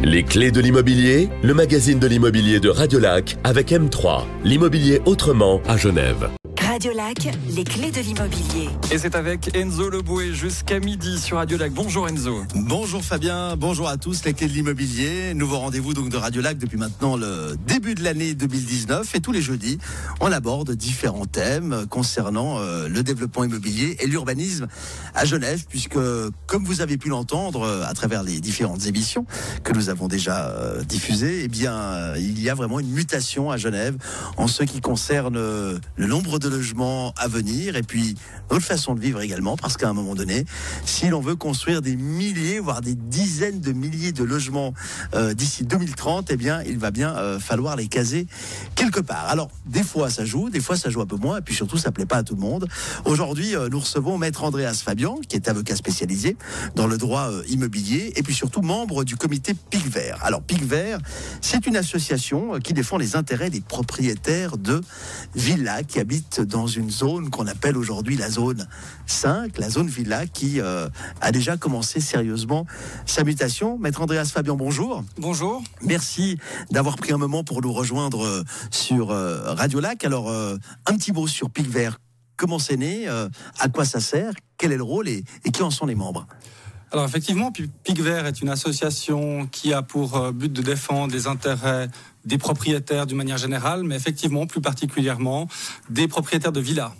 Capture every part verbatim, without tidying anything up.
Les clés de l'immobilier, le magazine de l'immobilier de Radiolac avec M trois, l'immobilier autrement à Genève. Radiolac, les clés de l'immobilier. Et c'est avec Enzo Leboué jusqu'à midi sur Radiolac. Bonjour Enzo. Bonjour Fabien, bonjour à tous, les clés de l'immobilier. Nouveau rendez-vous donc de Radiolac depuis maintenant le début de l'année deux mille dix-neuf. Et tous les jeudis, on aborde différents thèmes concernant euh, le développement immobilier et l'urbanisme à Genève. Puisque, comme vous avez pu l'entendre euh, à travers les différentes émissions que nous avons déjà euh, diffusées, eh bien, euh, il y a vraiment une mutation à Genève en ce qui concerne euh, le nombre de logements à venir et puis notre façon de vivre également, parce qu'à un moment donné, si l'on veut construire des milliers voire des dizaines de milliers de logements euh, d'ici deux mille trente, eh bien il va bien euh, falloir les caser quelque part. Alors des fois ça joue, des fois ça joue un peu moins et puis surtout ça plaît pas à tout le monde. Aujourd'hui euh, nous recevons maître Andreas Fabian qui est avocat spécialisé dans le droit euh, immobilier et puis surtout membre du comité Pic Vert. Alors Pic Vert, c'est une association euh, qui défend les intérêts des propriétaires de villas qui habitent dans une zone qu'on appelle aujourd'hui la zone cinq, la zone villa, qui euh, a déjà commencé sérieusement sa mutation. Maître Andreas Fabian, bonjour. Bonjour. Merci d'avoir pris un moment pour nous rejoindre euh, sur euh, Radiolac. Alors, euh, un petit mot sur Pic Vert. Comment c'est né, euh, à quoi ça sert, quel est le rôle et, et qui en sont les membres? Alors effectivement, Pic Vert est une association qui a pour but de défendre les intérêts des propriétaires d'une manière générale, mais effectivement, plus particulièrement, des propriétaires de villas.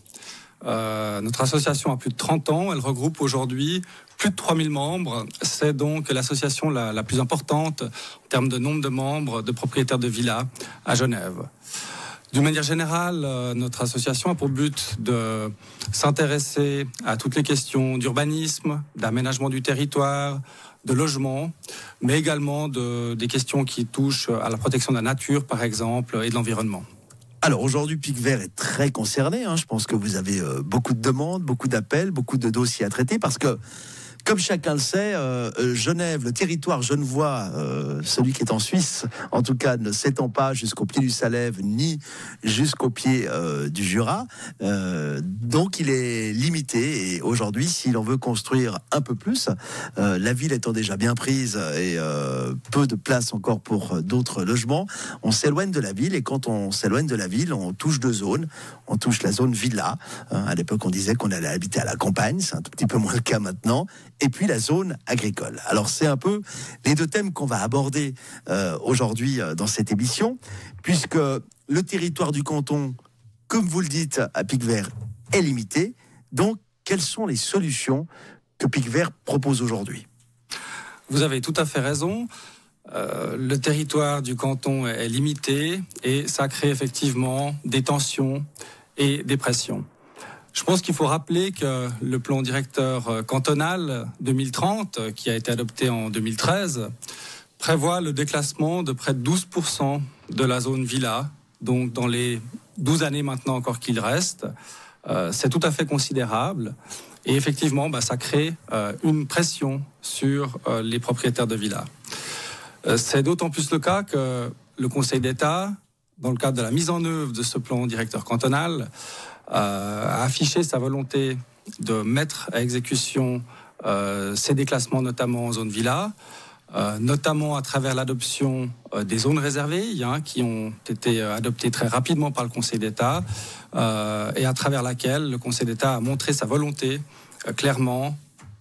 Euh, notre association a plus de trente ans, elle regroupe aujourd'hui plus de trois mille membres. C'est donc l'association la, la plus importante en termes de nombre de membres de propriétaires de villas à Genève. D'une manière générale, euh, notre association a pour but de s'intéresser à toutes les questions d'urbanisme, d'aménagement du territoire, de logement, mais également de, des questions qui touchent à la protection de la nature, par exemple, et de l'environnement. Alors aujourd'hui, Pic Vert est très concerné. Hein. Je pense que vous avez euh, beaucoup de demandes, beaucoup d'appels, beaucoup de dossiers à traiter parce que, comme chacun le sait, euh, Genève, le territoire genevois, euh, celui qui est en Suisse, en tout cas, ne s'étend pas jusqu'au pied du Salève ni jusqu'au pied euh, du Jura. Euh, donc, il est limité. Et aujourd'hui, si l'on veut construire un peu plus, euh, la ville étant déjà bien prise et euh, peu de place encore pour d'autres logements, on s'éloigne de la ville. Et quand on s'éloigne de la ville, on touche deux zones. On touche la zone villa. Hein, à l'époque, on disait qu'on allait habiter à la campagne. C'est un tout petit peu moins le cas maintenant. Et puis la zone agricole. Alors c'est un peu les deux thèmes qu'on va aborder euh, aujourd'hui euh, dans cette émission, puisque le territoire du canton, comme vous le dites, à Pic Vert, est limité. Donc, quelles sont les solutions que Pic Vert propose aujourd'hui? Vous avez tout à fait raison. Euh, le territoire du canton est limité et ça crée effectivement des tensions et des pressions. Je pense qu'il faut rappeler que le plan directeur cantonal deux mille trente, qui a été adopté en deux mille treize, prévoit le déclassement de près de douze pour cent de la zone villa. Donc dans les douze années maintenant encore qu'il reste, euh, c'est tout à fait considérable. Et effectivement, bah, ça crée euh, une pression sur euh, les propriétaires de villas. Euh, c'est d'autant plus le cas que le Conseil d'État, dans le cadre de la mise en œuvre de ce plan directeur cantonal, Euh, a affiché sa volonté de mettre à exécution euh, ces déclassements, notamment en zone villa, euh, notamment à travers l'adoption euh, des zones réservées, hein, qui ont été adoptées très rapidement par le Conseil d'État, euh, et à travers laquelle le Conseil d'État a montré sa volonté euh, clairement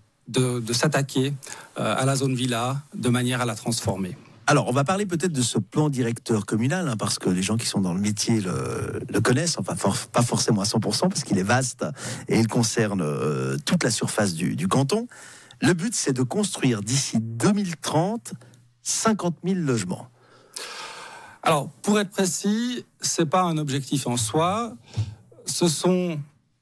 de, de s'attaquer euh, à la zone villa de manière à la transformer. Alors, on va parler peut-être de ce plan directeur communal, hein, parce que les gens qui sont dans le métier le, le connaissent, enfin for, pas forcément à cent pour cent, parce qu'il est vaste et il concerne euh, toute la surface du, du canton. Le but, c'est de construire d'ici deux mille trente cinquante mille logements. Alors, pour être précis, c'est pas un objectif en soi, ce sont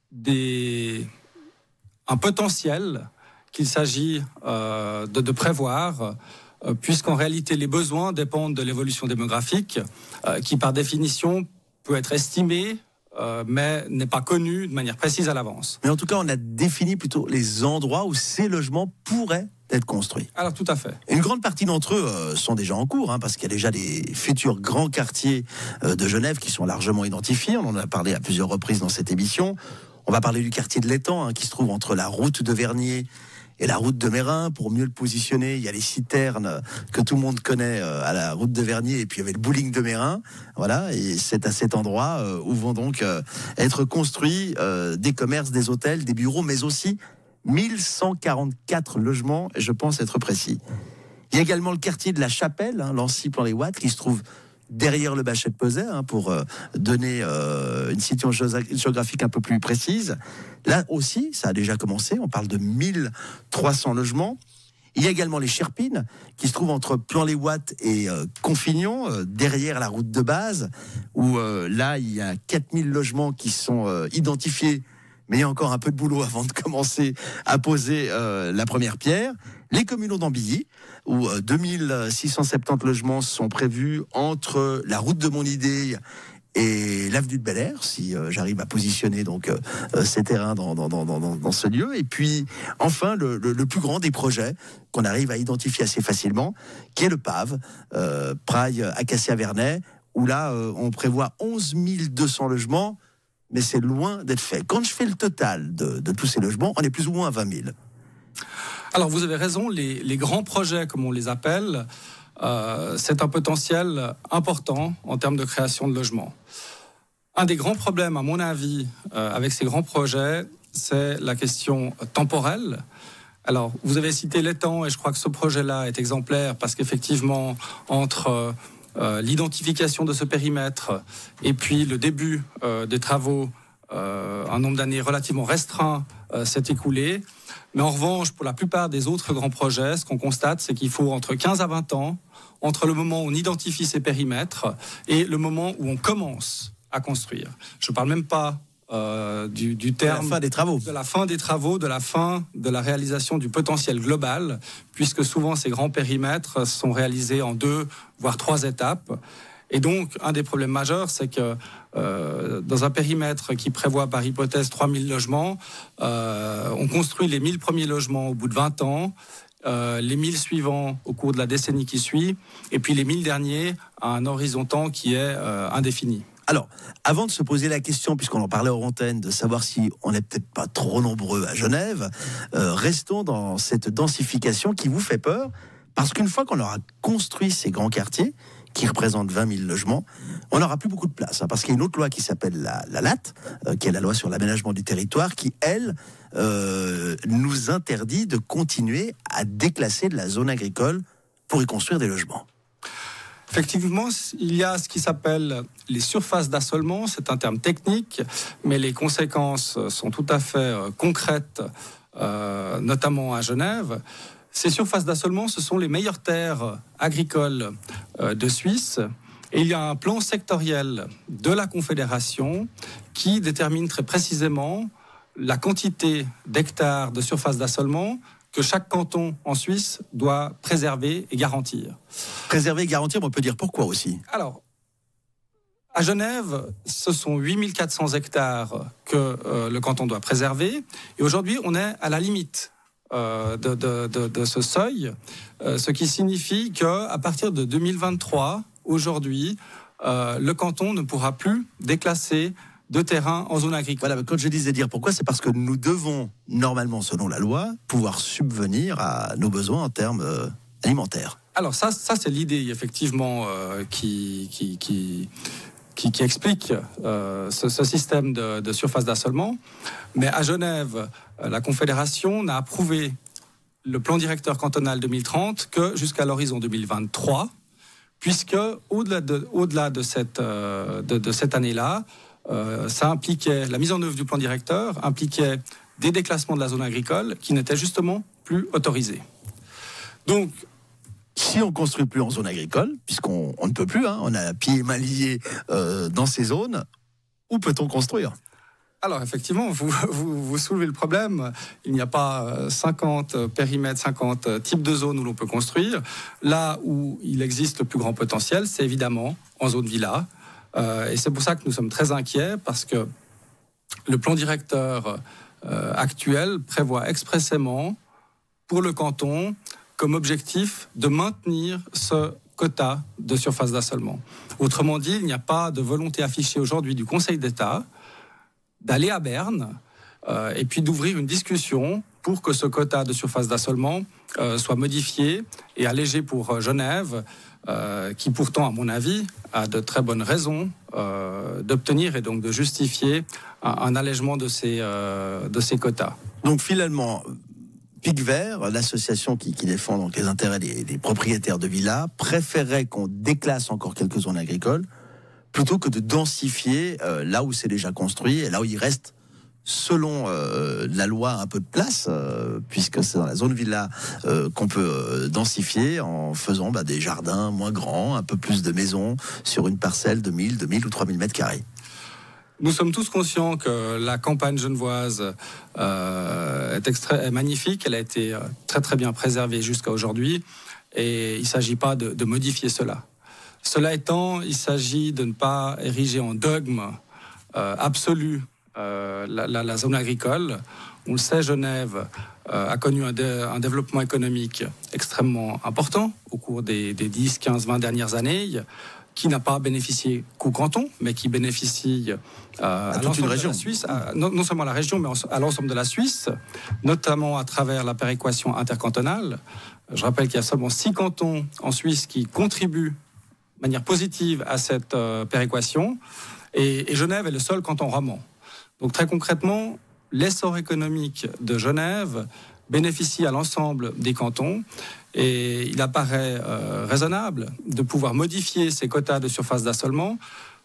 des, un potentiel qu'il s'agit euh, de, de prévoir, puisqu'en réalité, les besoins dépendent de l'évolution démographique, euh, qui par définition peut être estimée, euh, mais n'est pas connue de manière précise à l'avance. Mais en tout cas, on a défini plutôt les endroits où ces logements pourraient être construits. Alors tout à fait. Une grande partie d'entre eux euh, sont déjà en cours, hein, parce qu'il y a déjà des futurs grands quartiers euh, de Genève qui sont largement identifiés. On en a parlé à plusieurs reprises dans cette émission. On va parler du quartier de l'Étang, hein, qui se trouve entre la route de Vernier et la route de Mérin. Pour mieux le positionner, il y a les citernes que tout le monde connaît à la route de Vernier, et puis il y avait le bowling de Mérin. Voilà, et c'est à cet endroit où vont donc être construits des commerces, des hôtels, des bureaux, mais aussi mille cent quarante-quatre logements, je pense être précis. Il y a également le quartier de la Chapelle, hein, Lancy-Plan-les-Ouates, qui se trouve derrière le Bachet de Peuzet, hein, pour euh, donner euh, une situation géographique un peu plus précise. Là aussi, ça a déjà commencé, on parle de mille trois cents logements. Il y a également les Cherpines, qui se trouvent entre Plan-les-Ouates et euh, Confignon, euh, derrière la route de base, où euh, là, il y a quatre mille logements qui sont euh, identifiés, mais il y a encore un peu de boulot avant de commencer à poser euh, la première pierre. Les communaux d'Ambilly, où euh, deux mille six cent soixante-dix logements sont prévus entre la route de Monidée et l'avenue de Bel Air, si euh, j'arrive à positionner donc euh, ces terrains dans, dans, dans, dans, dans ce lieu. Et puis, enfin, le, le, le plus grand des projets qu'on arrive à identifier assez facilement, qui est le P A V, euh, Praille, Acacia-Vernay, où là, euh, on prévoit onze mille deux cents logements, mais c'est loin d'être fait. Quand je fais le total de, de tous ces logements, on est plus ou moins à vingt mille. Alors vous avez raison, les, les grands projets, comme on les appelle, euh, c'est un potentiel important en termes de création de logements. Un des grands problèmes, à mon avis, euh, avec ces grands projets, c'est la question temporelle. Alors, vous avez cité l'étang, et je crois que ce projet-là est exemplaire, parce qu'effectivement, entre... Euh, Euh, l'identification de ce périmètre et puis le début euh, des travaux, euh, un nombre d'années relativement restreint euh, s'est écoulé. Mais en revanche, pour la plupart des autres grands projets, ce qu'on constate, c'est qu'il faut entre quinze à vingt ans, entre le moment où on identifie ces périmètres et le moment où on commence à construire. Je ne parle même pas Euh, du, du terme de la fin des travaux, de la fin des travaux, de la fin de la réalisation du potentiel global, puisque souvent ces grands périmètres sont réalisés en deux, voire trois étapes. Et donc, un des problèmes majeurs, c'est que euh, dans un périmètre qui prévoit par hypothèse trois mille logements, euh, on construit les mille premiers logements au bout de vingt ans, euh, les mille suivants au cours de la décennie qui suit, et puis les mille derniers à un horizon temps qui est euh, indéfini. Alors, avant de se poser la question, puisqu'on en parlait hors antenne, de savoir si on n'est peut-être pas trop nombreux à Genève, euh, restons dans cette densification qui vous fait peur, parce qu'une fois qu'on aura construit ces grands quartiers, qui représentent vingt mille logements, on n'aura plus beaucoup de place, hein, parce qu'il y a une autre loi qui s'appelle la, la L A T, euh, qui est la loi sur l'aménagement du territoire, qui, elle, euh, nous interdit de continuer à déclasser de la zone agricole pour y construire des logements. Effectivement, il y a ce qui s'appelle les surfaces d'assolement. C'est un terme technique, mais les conséquences sont tout à fait euh, concrètes, euh, notamment à Genève. Ces surfaces d'assolement, ce sont les meilleures terres agricoles euh, de Suisse. Et il y a un plan sectoriel de la Confédération qui détermine très précisément la quantité d'hectares de surface d'assolement que chaque canton en Suisse doit préserver et garantir. Préserver et garantir, on peut dire pourquoi aussi. Alors, à Genève, ce sont huit mille quatre cents hectares que euh, le canton doit préserver. Et aujourd'hui, on est à la limite euh, de, de, de, de ce seuil, euh, ce qui signifie qu'à partir de deux mille vingt-trois, aujourd'hui, euh, le canton ne pourra plus déclasser de terrain en zone agricole. Voilà, quand je disais dire pourquoi, c'est parce que nous devons, normalement, selon la loi, pouvoir subvenir à nos besoins en termes euh, alimentaires. Alors ça, ça c'est l'idée, effectivement, euh, qui, qui, qui, qui, qui explique euh, ce, ce système de, de surface d'assolement. Mais à Genève, la Confédération n'a approuvé le plan directeur cantonal deux mille trente que jusqu'à l'horizon deux mille vingt-trois, puisque au-delà de, au-delà de cette, euh, de, de cette année-là, Euh, ça impliquait, la mise en œuvre du plan directeur impliquait des déclassements de la zone agricole qui n'étaient justement plus autorisés. Donc, si on ne construit plus en zone agricole, puisqu'on on ne peut plus, hein, on a pieds et mains liés euh, dans ces zones, où peut-on construire ? Alors effectivement, vous, vous, vous soulevez le problème. Il n'y a pas cinquante périmètres, cinquante types de zones où l'on peut construire. Là où il existe le plus grand potentiel, c'est évidemment en zone villa. Euh, et c'est pour ça que nous sommes très inquiets, parce que le plan directeur euh, actuel prévoit expressément pour le canton comme objectif de maintenir ce quota de surface d'assolement. Autrement dit, il n'y a pas de volonté affichée aujourd'hui du Conseil d'État d'aller à Berne euh, et puis d'ouvrir une discussion pour que ce quota de surface d'assolement euh, soit modifié et allégé pour euh, Genève, euh, qui pourtant, à mon avis, a de très bonnes raisons euh, d'obtenir et donc de justifier un, un allègement de ces, euh, de ces quotas. Donc finalement, Pic Vert, l'association qui, qui défend donc les intérêts des, des propriétaires de villas, préférerait qu'on déclasse encore quelques zones agricoles plutôt que de densifier euh, là où c'est déjà construit et là où il reste, selon euh, la loi, un peu de place, euh, puisque c'est dans la zone villa euh, qu'on peut euh, densifier en faisant bah, des jardins moins grands, un peu plus de maisons sur une parcelle de mille, deux mille ou trois mille mètres carrés. Nous sommes tous conscients que la campagne genevoise euh, est, extra- est magnifique. Elle a été euh, très très bien préservée jusqu'à aujourd'hui. Et il ne s'agit pas de, de modifier cela. Cela étant, il s'agit de ne pas ériger en dogme euh, absolu euh, la, la, la zone agricole. On le sait, Genève euh, a connu un, dé- un développement économique extrêmement important au cours des, des dix, quinze, vingt dernières années, qui n'a pas bénéficié qu'au canton, mais qui bénéficie euh, à, à l'ensemble une région. de la Suisse, à, non, non seulement à la région, mais à l'ensemble de la Suisse, notamment à travers la péréquation intercantonale. Je rappelle qu'il y a seulement six cantons en Suisse qui contribuent de manière positive à cette euh, péréquation, et, et Genève est le seul canton romand. Donc très concrètement, l'essor économique de Genève bénéficie à l'ensemble des cantons, et il apparaît euh, raisonnable de pouvoir modifier ces quotas de surface d'assolement.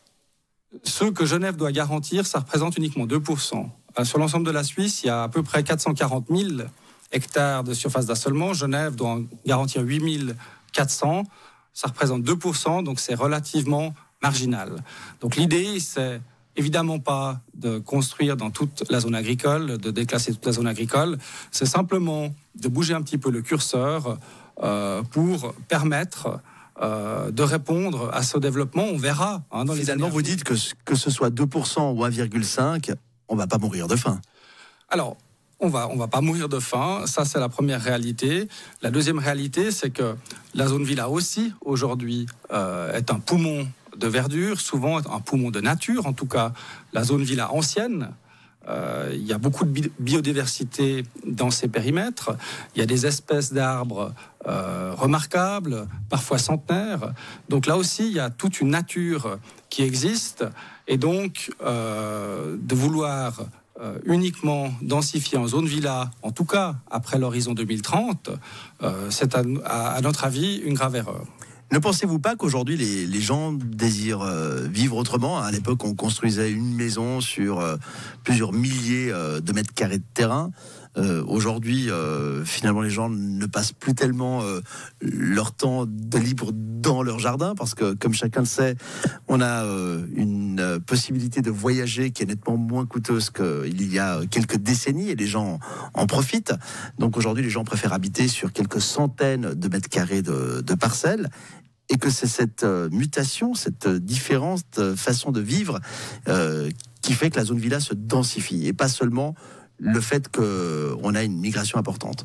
Ce que Genève doit garantir, ça représente uniquement deux pour cent. Euh, sur l'ensemble de la Suisse, il y a à peu près quatre cent quarante mille hectares de surface d'assolement. Genève doit en garantir huit mille quatre cents. Ça représente deux pour cent, donc c'est relativement marginal. Donc l'idée, c'est évidemment pas de construire dans toute la zone agricole, de déclasser toute la zone agricole. C'est simplement de bouger un petit peu le curseur euh, pour permettre euh, de répondre à ce développement. On verra. Hein, dans Finalement, les vous dites que, que ce soit deux pour cent ou un virgule cinq, on ne va pas mourir de faim. Alors, on va, on va pas mourir de faim. Ça, c'est la première réalité. La deuxième réalité, c'est que la zone villa aussi, aujourd'hui, euh, est un poumon de verdure, souvent un poumon de nature. En tout cas, la zone villa ancienne, euh, il y a beaucoup de bi- biodiversité dans ces périmètres. Il y a des espèces d'arbres euh, remarquables, parfois centenaires. Donc là aussi, il y a toute une nature qui existe. Et donc, euh, de vouloir Euh, uniquement densifier en zone villa, en tout cas après l'horizon deux mille trente, euh, c'est à, à, à notre avis une grave erreur. Ne pensez-vous pas qu'aujourd'hui les, les gens désirent euh, vivre autrement ? À l'époque, on construisait une maison sur euh, plusieurs milliers euh, de mètres carrés de terrain. Euh, aujourd'hui, euh, finalement, les gens ne passent plus tellement euh, leur temps de libre dans leur jardin, parce que, comme chacun le sait, on a euh, une euh, possibilité de voyager qui est nettement moins coûteuse qu'il y a quelques décennies, et les gens en profitent. Donc aujourd'hui, les gens préfèrent habiter sur quelques centaines de mètres carrés de, de parcelles, et que c'est cette euh, mutation, cette euh, différente euh, façon de vivre euh, qui fait que la zone villa se densifie, et pas seulement le fait qu'on a une migration importante.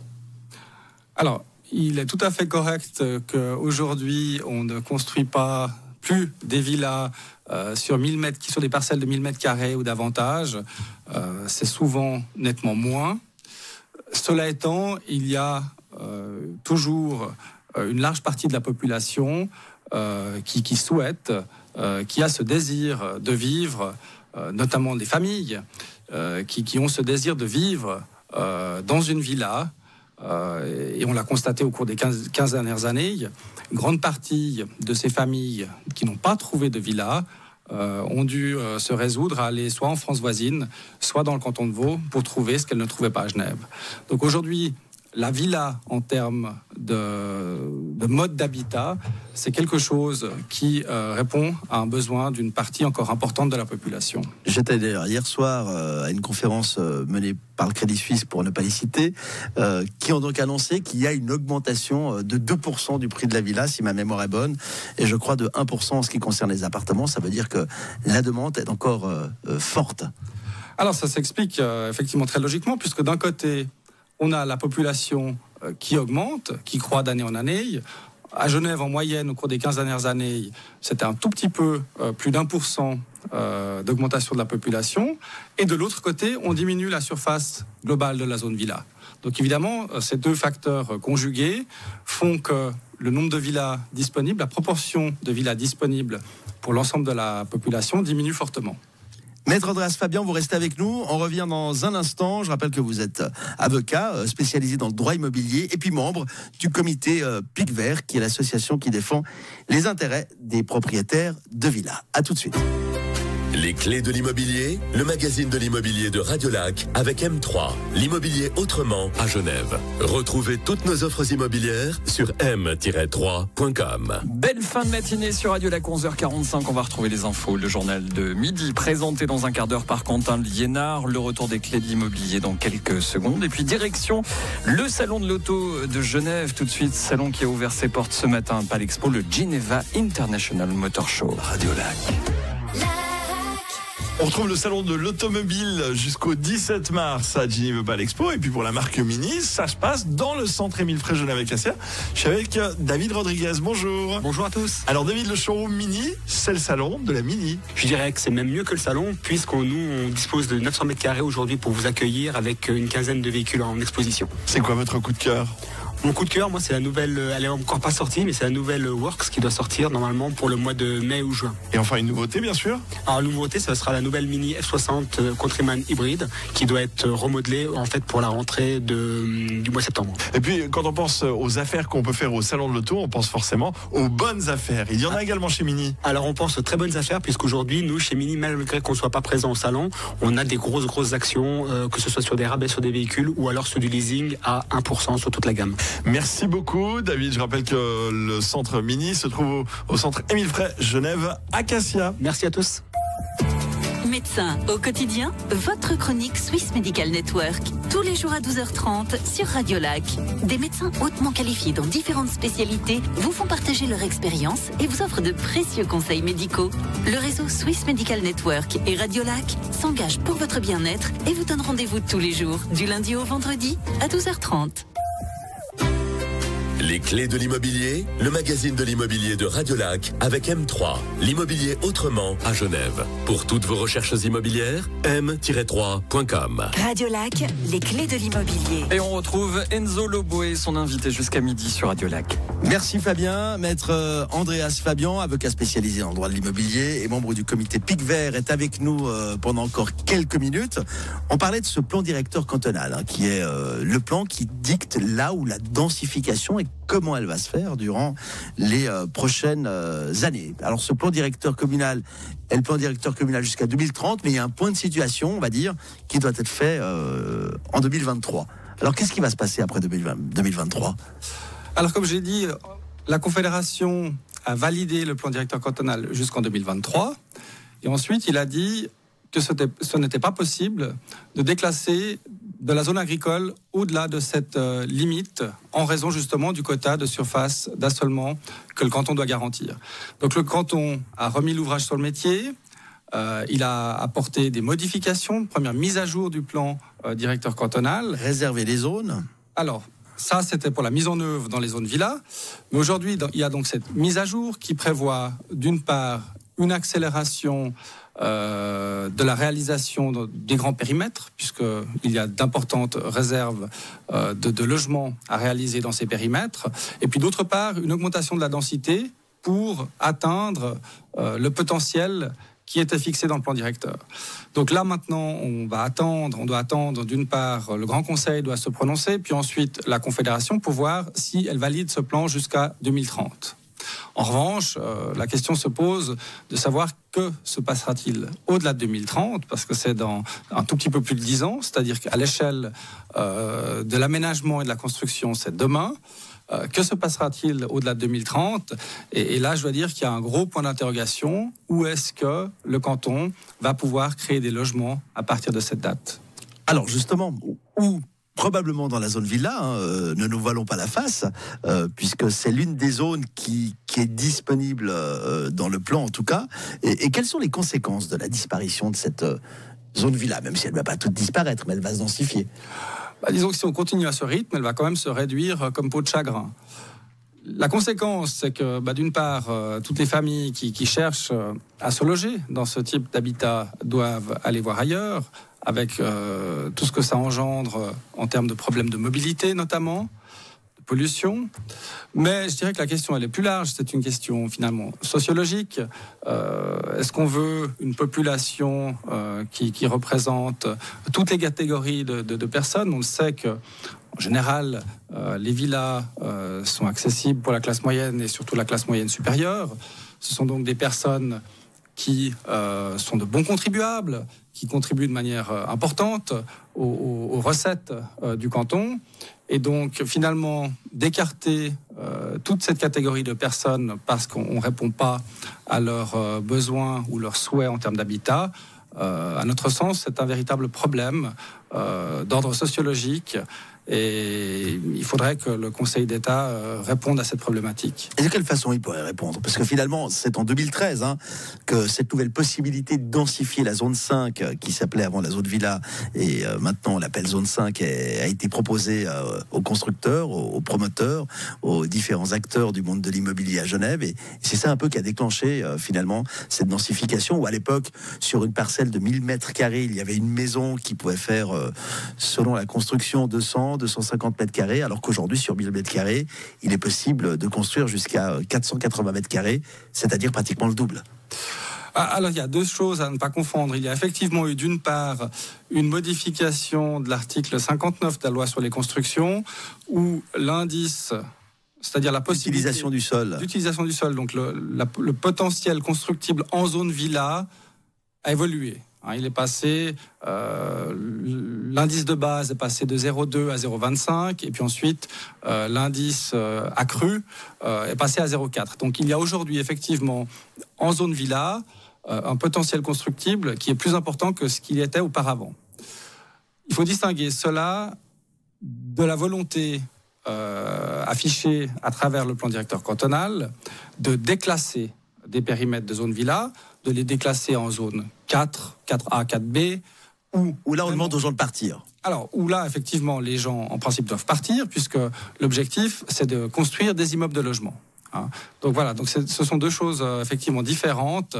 Alors, il est tout à fait correct qu'aujourd'hui, on ne construit pas plus des villas euh, sur, mille mètres, sur des parcelles de mille mètres carrés ou davantage. Euh, c'est souvent nettement moins. Cela étant, il y a euh, toujours une large partie de la population euh, qui, qui souhaite, euh, qui a ce désir de vivre, euh, notamment des familles, Euh, qui, qui ont ce désir de vivre euh, dans une villa. Euh, et on l'a constaté au cours des quinze, quinze dernières années. Une grande partie de ces familles qui n'ont pas trouvé de villa euh, ont dû euh, se résoudre à aller soit en France voisine, soit dans le canton de Vaud pour trouver ce qu'elles ne trouvaient pas à Genève. Donc aujourd'hui, la villa, en termes de, de mode d'habitat, c'est quelque chose qui euh, répond à un besoin d'une partie encore importante de la population. J'étais d'ailleurs hier soir euh, à une conférence euh, menée par le Crédit Suisse, pour ne pas les citer, euh, qui ont donc annoncé qu'il y a une augmentation de deux pour cent du prix de la villa, si ma mémoire est bonne, et je crois de un pour cent en ce qui concerne les appartements. Ça veut dire que la demande est encore euh, euh, forte. Alors ça s'explique euh, effectivement très logiquement, puisque d'un côté, on a la population qui augmente, qui croît d'année en année. À Genève, en moyenne, au cours des quinze dernières années, c'était un tout petit peu euh, plus d'un pour cent euh, d'augmentation de la population. Et de l'autre côté, on diminue la surface globale de la zone villa. Donc évidemment, ces deux facteurs conjugués font que le nombre de villas disponibles, la proportion de villas disponibles pour l'ensemble de la population diminue fortement. Maître Andreas Fabian, vous restez avec nous. On revient dans un instant. Je rappelle que vous êtes avocat spécialisé dans le droit immobilier et puis membre du comité Pic Vert, qui est l'association qui défend les intérêts des propriétaires de villas. À tout de suite. Les clés de l'immobilier, le magazine de l'immobilier de Radiolac avec M trois, l'immobilier autrement à Genève. Retrouvez toutes nos offres immobilières sur m tiret trois point com. Belle fin de matinée sur Radiolac, onze heures quarante-cinq. On va retrouver les infos, le journal de midi présenté dans un quart d'heure par Quentin Liénard. Le retour des clés de l'immobilier dans quelques secondes. Et puis direction le salon de l'auto de Genève tout de suite. Salon qui a ouvert ses portes ce matin à Palexpo, le Geneva International Motor Show. Radiolac. On retrouve le salon de l'automobile jusqu'au dix-sept mars à Geneva Palexpo. Et puis pour la marque Mini, ça se passe dans le centre Émile Frey Genève avec Cassia. Je suis avec David Rodriguez. Bonjour. Bonjour à tous. Alors David, le showroom Mini, c'est le salon de la Mini. Je dirais que c'est même mieux que le salon, puisqu'on nous on dispose de neuf cents mètres carrés aujourd'hui pour vous accueillir avec une quinzaine de véhicules en exposition. C'est quoi votre coup de cœur ? Mon coup de cœur, moi, c'est la nouvelle, elle est encore pas sortie, mais c'est la nouvelle Works qui doit sortir normalement pour le mois de mai ou juin. Et enfin une nouveauté, bien sûr. Alors, la nouveauté, ça sera la nouvelle Mini F soixante Countryman hybride qui doit être remodelée en fait pour la rentrée de, du mois de septembre. Et puis, quand on pense aux affaires qu'on peut faire au salon de l'auto, on pense forcément aux bonnes affaires. Il y en a ah. également chez Mini. Alors, on pense aux très bonnes affaires, puisqu'aujourd'hui, nous, chez Mini, malgré qu'on soit pas présent au salon, on a des grosses, grosses actions, euh, que ce soit sur des rabais sur des véhicules ou alors sur du leasing à un pour cent sur toute la gamme. Merci beaucoup. David, je rappelle que le centre Mini se trouve au, au centre Émile Frey Genève à Cassia. Merci à tous. Médecin au quotidien, votre chronique Swiss Medical Network, tous les jours à douze heures trente sur Radiolac. Des médecins hautement qualifiés dans différentes spécialités vous font partager leur expérience et vous offrent de précieux conseils médicaux. Le réseau Swiss Medical Network et Radiolac s'engagent pour votre bien-être et vous donnent rendez-vous tous les jours, du lundi au vendredi à douze heures trente. Les clés de l'immobilier, le magazine de l'immobilier de Radiolac avec M trois, l'immobilier autrement à Genève. Pour toutes vos recherches immobilières, m tiret trois point com. Radiolac, les clés de l'immobilier. Et on retrouve Enzo Loboé, son invité jusqu'à midi sur Radiolac. Merci Fabien. Maître Andreas Fabian, avocat spécialisé en droit de l'immobilier et membre du comité Pic Vert, est avec nous pendant encore quelques minutes. On parlait de ce plan directeur cantonal, hein, qui est euh, le plan qui dicte là où la densification est comment elle va se faire durant les euh, prochaines euh, années. Alors ce plan directeur communal est le plan directeur communal jusqu'à deux mille trente, mais il y a un point de situation, on va dire, qui doit être fait euh, en deux mille vingt-trois. Alors qu'est-ce qui va se passer après deux mille vingt-trois ? Alors comme j'ai dit, la Confédération a validé le plan directeur cantonal jusqu'en deux mille vingt-trois, et ensuite il a dit que ce n'était pas possible de déclasser de la zone agricole au-delà de cette euh, limite, en raison justement du quota de surface d'assolement que le canton doit garantir. Donc le canton a remis l'ouvrage sur le métier, euh, il a apporté des modifications, première mise à jour du plan euh, directeur cantonal. Réserver les zones ? Alors, ça c'était pour la mise en œuvre dans les zones villas, mais aujourd'hui il y a donc cette mise à jour qui prévoit d'une part une accélération Euh, de la réalisation de, des grands périmètres, puisqu'il y a d'importantes réserves euh, de, de logements à réaliser dans ces périmètres, et puis d'autre part une augmentation de la densité pour atteindre euh, le potentiel qui était fixé dans le plan directeur. Donc là maintenant on va attendre, on doit attendre d'une part le Grand Conseil doit se prononcer, puis ensuite la Confédération pour voir si elle valide ce plan jusqu'à deux mille trente. En revanche, euh, la question se pose de savoir que se passera-t-il au-delà de deux mille trente, parce que c'est dans un tout petit peu plus de dix ans, c'est-à-dire qu'à l'échelle euh, de l'aménagement et de la construction, c'est demain. Euh, que se passera-t-il au-delà de deux mille trente ? et, et là, je dois dire qu'il y a un gros point d'interrogation. Où est-ce que le canton va pouvoir créer des logements à partir de cette date ? Alors justement, où probablement dans la zone villa, hein, euh, ne nous voilons pas la face, euh, puisque c'est l'une des zones qui, qui est disponible euh, dans le plan en tout cas. Et, et quelles sont les conséquences de la disparition de cette euh, zone villa, même si elle ne va pas toute disparaître, mais elle va se densifier ? Bah, disons que si on continue à ce rythme, elle va quand même se réduire comme peau de chagrin. La conséquence, c'est que bah, d'une part, euh, toutes les familles qui, qui cherchent euh, à se loger dans ce type d'habitat doivent aller voir ailleurs, avec euh, tout ce que ça engendre en termes de problèmes de mobilité notamment, de pollution. Mais je dirais que la question, elle est plus large. C'est une question finalement sociologique. Euh, est-ce qu'on veut une population euh, qui, qui représente toutes les catégories de, de, de personnes? On le sait que en général, euh, les villas euh, sont accessibles pour la classe moyenne et surtout la classe moyenne supérieure. Ce sont donc des personnes qui euh, sont de bons contribuables, qui contribuent de manière euh, importante aux, aux, aux recettes euh, du canton. Et donc, finalement, d'écarter euh, toute cette catégorie de personnes parce qu'on ne répond pas à leurs euh, besoins ou leurs souhaits en termes d'habitat, euh, à notre sens, c'est un véritable problème euh, d'ordre sociologique. Et il faudrait que le Conseil d'État euh, réponde à cette problématique. Et de quelle façon il pourrait répondre? Parce que finalement, c'est en deux mille treize hein, que cette nouvelle possibilité de densifier la zone cinq, euh, qui s'appelait avant la zone villa, et euh, maintenant on l'appelle zone cinq, est, a été proposée euh, aux constructeurs, aux, aux promoteurs, aux différents acteurs du monde de l'immobilier à Genève. Et, et c'est ça un peu qui a déclenché euh, finalement cette densification, où à l'époque, sur une parcelle de mille mètres carrés, il y avait une maison qui pouvait faire, euh, selon la construction, deux cents, deux cent cinquante mètres carrés, alors qu'aujourd'hui, sur mille mètres carrés, il est possible de construire jusqu'à quatre cent quatre-vingts mètres carrés, c'est-à-dire pratiquement le double. Alors, il y a deux choses à ne pas confondre. Il y a effectivement eu, d'une part, une modification de l'article cinquante-neuf de la loi sur les constructions, où l'indice, c'est-à-dire la possibilité d'utilisation du sol, d'utilisation du sol, donc le, la, le potentiel constructible en zone villa, a évolué. Il est passé, euh, l'indice de base est passé de zéro virgule deux à zéro virgule vingt-cinq, et puis ensuite euh, l'indice euh, accru euh, est passé à zéro virgule quatre. Donc il y a aujourd'hui effectivement en zone villa euh, un potentiel constructible qui est plus important que ce qu'il était auparavant. Il faut distinguer cela de la volonté euh, affichée à travers le plan directeur cantonal de déclasser des périmètres de zone villa, de les déclasser en zone quatre, quatre A, quatre B, où, où là on vraiment, demande aux gens de partir. Alors, où là, effectivement, les gens, en principe, doivent partir, puisque l'objectif, c'est de construire des immeubles de logement. Hein. Donc voilà, donc ce sont deux choses euh, effectivement différentes.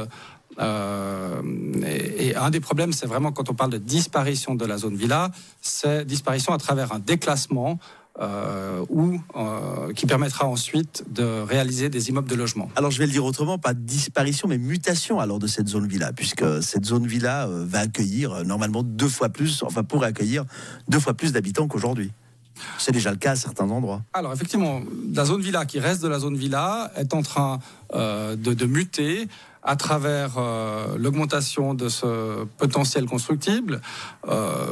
Euh, et, et un des problèmes, c'est vraiment quand on parle de disparition de la zone villa, c'est disparition à travers un déclassement Euh, ou euh, qui permettra ensuite de réaliser des immeubles de logement. Alors je vais le dire autrement, pas disparition mais mutation alors de cette zone villa, puisque cette zone villa euh, va accueillir euh, normalement deux fois plus, enfin pourrait accueillir deux fois plus d'habitants qu'aujourd'hui. C'est déjà le cas à certains endroits. Alors effectivement, la zone villa qui reste de la zone villa est en train euh, de, de muter à travers euh, l'augmentation de ce potentiel constructible. Euh,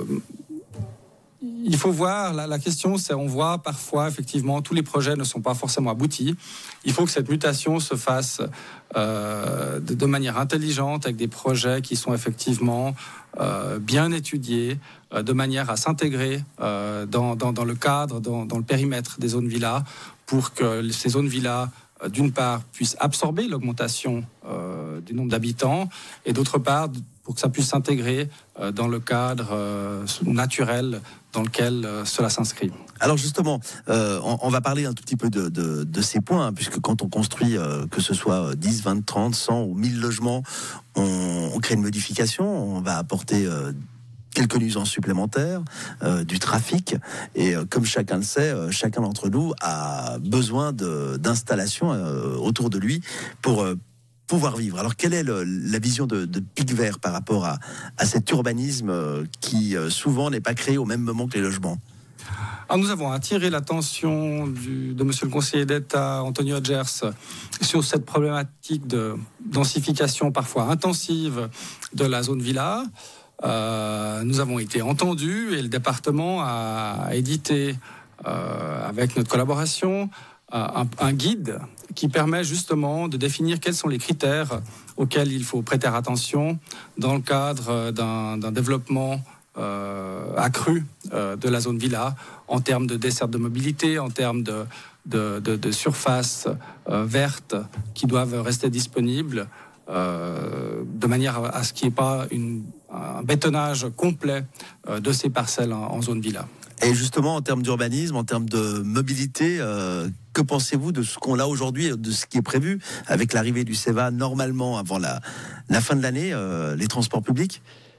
Il faut voir, la, la question c'est, on voit parfois effectivement tous les projets ne sont pas forcément aboutis. Il faut que cette mutation se fasse euh, de, de manière intelligente, avec des projets qui sont effectivement euh, bien étudiés, euh, de manière à s'intégrer euh, dans, dans, dans le cadre, dans, dans le périmètre des zones villas, pour que ces zones villas, euh, d'une part, puissent absorber l'augmentation euh, du nombre d'habitants, et d'autre part, pour que ça puisse s'intégrer euh, dans le cadre euh, naturel dans lequel euh, cela s'inscrit. Alors justement, euh, on, on va parler un tout petit peu de, de, de ces points, hein, puisque quand on construit, euh, que ce soit dix, vingt, trente, cent ou mille logements, on, on crée une modification, on va apporter euh, quelques nuisances supplémentaires, euh, du trafic, et euh, comme chacun le sait, euh, chacun d'entre nous a besoin de, d'installations euh, autour de lui pour... Euh, pouvoir vivre. Alors, quelle est le, la vision de, de Pic Vert par rapport à, à cet urbanisme euh, qui euh, souvent n'est pas créé au même moment que les logements? Alors, nous avons attiré l'attention du, de Monsieur le Conseiller d'État Antonio Gers sur cette problématique de densification parfois intensive de la zone villa. Euh, nous avons été entendus et le département a édité, euh, avec notre collaboration, Un, un guide qui permet justement de définir quels sont les critères auxquels il faut prêter attention dans le cadre d'un, d'un développement euh, accru euh, de la zone villa, en termes de desserte de mobilité, en termes de, de, de, de surfaces euh, vertes qui doivent rester disponibles, euh, de manière à ce qu'il n'y ait pas une, un bétonnage complet euh, de ces parcelles en, en zone villa. Et justement, en termes d'urbanisme, en termes de mobilité, euh, que pensez-vous de ce qu'on a aujourd'hui, de ce qui est prévu avec l'arrivée du C E V A normalement avant la, la fin de l'année, euh, les transports publics?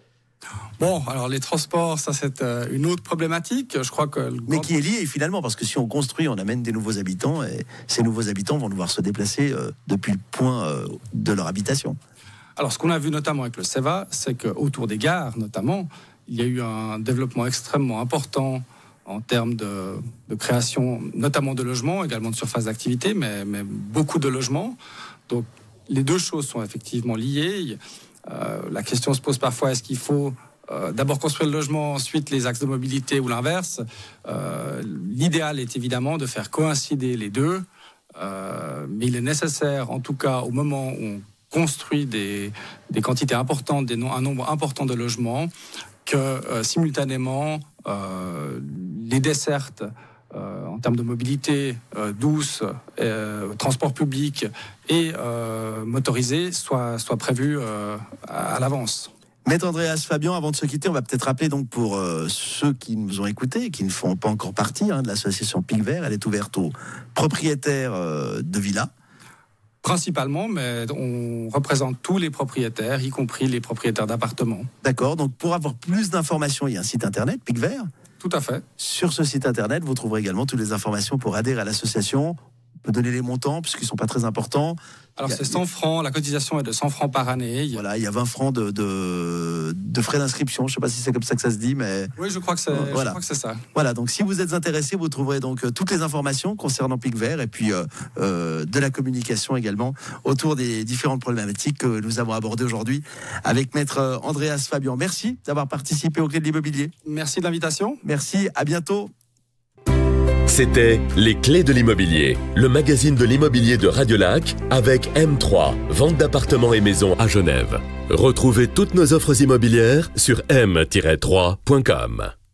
Bon, alors les transports, ça c'est euh, une autre problématique. Je crois que le Mais grand... qui est liée finalement, parce que si on construit, on amène des nouveaux habitants, et ces nouveaux habitants vont devoir se déplacer euh, depuis le point euh, de leur habitation. Alors, ce qu'on a vu notamment avec le SEVA, c'est qu'autour des gares, notamment, il y a eu un développement extrêmement important en termes de, de création, notamment de logements, également de surface d'activité, mais, mais beaucoup de logements. Donc, les deux choses sont effectivement liées. Euh, la question se pose parfois, est-ce qu'il faut euh, d'abord construire le logement, ensuite les axes de mobilité ou l'inverse? euh, L'idéal est évidemment de faire coïncider les deux, euh, mais il est nécessaire, en tout cas au moment où on construit des, des quantités importantes, des, un nombre important de logements, que euh, simultanément, euh, les dessertes euh, en termes de mobilité euh, douce, euh, transport public et euh, motorisé soient, soient prévues euh, à, à l'avance. Maître Andreas Fabian, avant de se quitter, on va peut-être rappeler donc pour euh, ceux qui nous ont écoutés, qui ne font pas encore partie hein, de l'association Pic Vert, elle est ouverte aux propriétaires euh, de villas. Principalement, mais on représente tous les propriétaires, y compris les propriétaires d'appartements. D'accord, donc pour avoir plus d'informations, il y a un site internet, Pic Vert. Tout à fait. Sur ce site internet, vous trouverez également toutes les informations pour adhérer à l'association. On peut donner les montants, puisqu'ils ne sont pas très importants. Alors a, c'est cent francs, la cotisation est de cent francs par année. Voilà, il y a vingt francs de, de, de frais d'inscription, je ne sais pas si c'est comme ça que ça se dit, mais... Oui, je crois que c'est, voilà. je crois que c'est ça. Voilà, donc si vous êtes intéressé, vous trouverez donc euh, toutes les informations concernant Pic Vert et puis euh, euh, de la communication également autour des différentes problématiques que nous avons abordées aujourd'hui avec Maître Andreas Fabian. Merci d'avoir participé aux Clés de l'immobilier. Merci de l'invitation. Merci, à bientôt. C'était Les Clés de l'immobilier, le magazine de l'immobilier de Radiolac avec M trois, vente d'appartements et maisons à Genève. Retrouvez toutes nos offres immobilières sur m tiret trois point com.